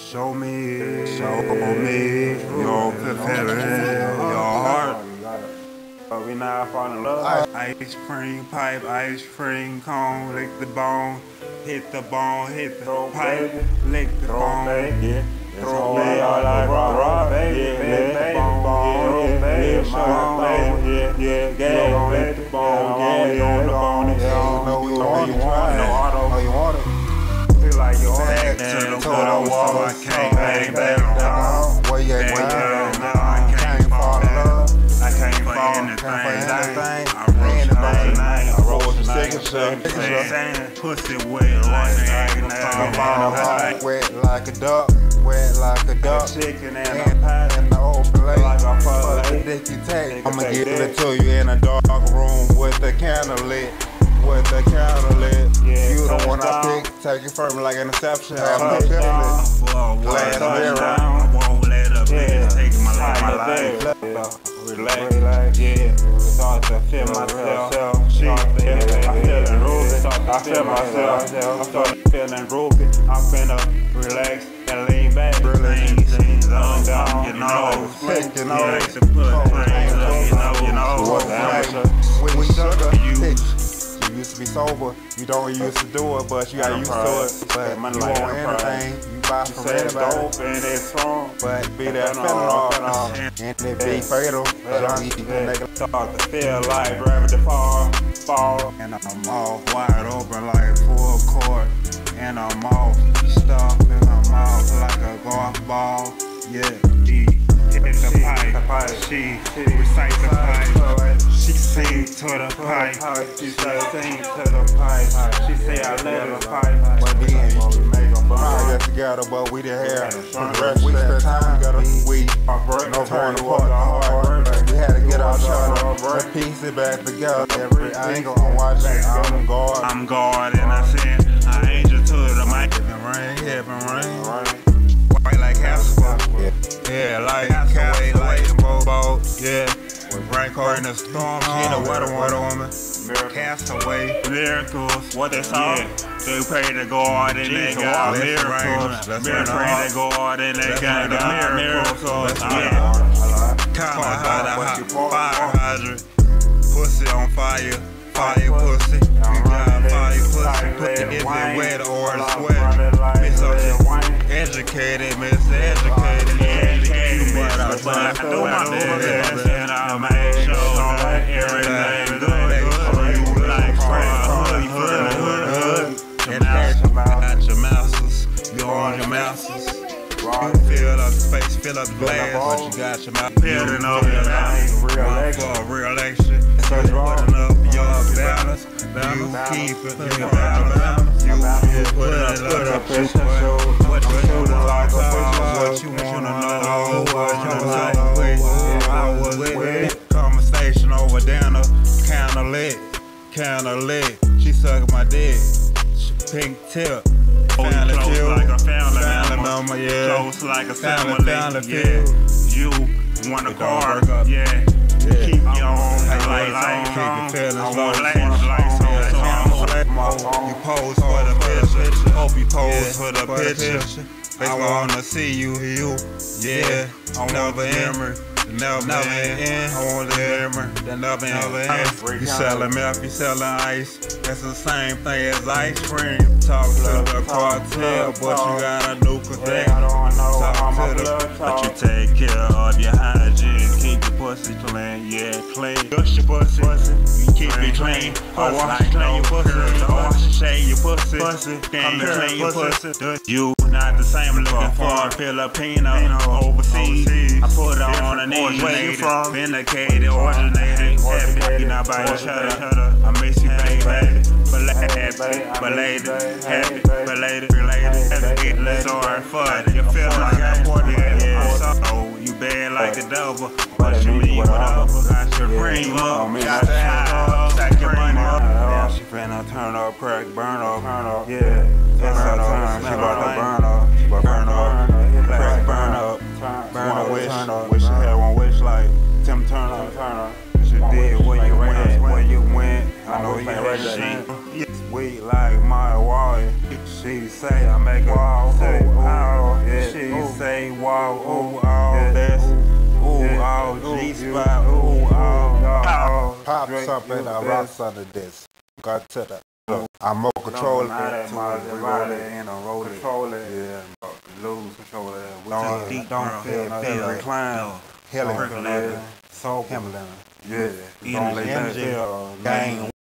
Show me your fulfilling your heart. We not falling in love. Ice cream pipe, ice cream cone, lick the bone, hit the bone, hit the pipe, lick the bone. Throw me all like raw, baby, lick the bone, lick the bone, lick the bone, on the bone, know you want it. Feel like your ass To the wall, so I can't hang down. Where you at? I can't fall in love. I can't fall in anything. I wrote the signature. Pussy wet like a duck. Wet like a duck. Chicken and in the open lake. Like a fuck the dick you take. I'ma give it to you in a dark room with the candle lit. With the candle lit. You the one I pick. Take it from me like an interception. Have no feeling. Glass mirror. I won't let up. Take my life. Relax. Yeah. Start to feel myself. I feel myself. I'm starting feeling groovy. I'm finna relax and lean back. Things on down, you know. When we sugar, you used to be sober. You don't used to do it, but you got used to it. But you want anything, you buy from anybody. But be that fentanyl, and it be fatal. Don't eat nigga. Start to feel like gravity fall. And I'm off wide open like full court. And I'm off stuff in my mouth like a golf ball. Yeah, hit the pipe. She recite the pipe. She sing to the pipe. She say sing to the pipe. She say I love the pipe. But then we make them get together, but we didn't have we spent time together. We no turn apart. We had to get our shot up, piece it back together. Every angle I'm watching, I'm guard, and I said I angel to the mic. Heaven rain. White like Casper. Yeah, like Castaway, like a boat. Yeah. Raincoat in the storm, she ain't a weather woman. Castaway, miracles, what they saw. They pray to God and they got miracles. They pray to God and they got miracles. Fire hydrant, pussy on fire, fire pussy. You got fire pussy, put the is it wet or it's wet. Educated, miseducated, but I do my best and I make sure that everything good. Like hood. And got your mouses, you on your mouses. You fill up the space, fill up the glass, but you got your mouth building up your mouth. For a real election, putting up your balance. You keep it in your balance. You put up what you wanna know, I was with conversation over dinner, kinda lit. She sucked my dick, pink tip. Family feel like a family member, yeah. Close like a family, yeah. You want a car, yeah. Keep your own lights on. I want lights on. You pose for the picture. Hope you pose for the picture. I wanna see you, yeah. I never end. Never end. I want to hammer. That never end. You selling meth, you selling ice. That's the same thing as ice cream. Talk to the cartel, but you got a new connect. Talk to the, but you take care of your hygiene. Keep your pussy clean, yeah, clean. Brush your pussy, you keep it clean. I wash and clean your pussy. I wash and shave your pussy. Come to clean your pussy. You not the same looking for a Filipino overseas. I put on a name. Where you from? Vindicated, originated, happy. You not by each other. I miss you, baby. Belated, happy, related. Sorry for it. You feel like I'm important. So you bad like the devil, but you mean whatever. Got your cream up, got the high, stack your money up. Yeah, she finna turn up, crack, burn up. Yeah, turn up. She about to burn up. Burn up, crack, burn up. Burn up, wish you had one wish like Tim Turner. She did where you went. I know you had she sweet like my wall. She say I make a wall. Yeah, pop something and rocks under this. Godtilda. I'm more control it. Control it. Yeah. Lose control of that. Don't feel no recline. Healing. Soul. Yeah. Don't let that feel. Gang.